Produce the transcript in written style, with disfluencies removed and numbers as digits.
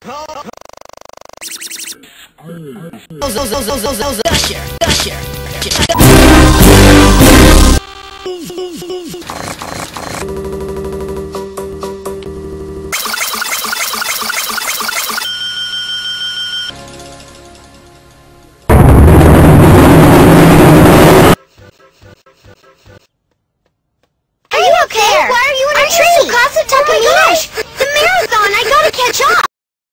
Are you okay? Why are you in a tree? Oh my gosh! The marathon! I gotta catch up!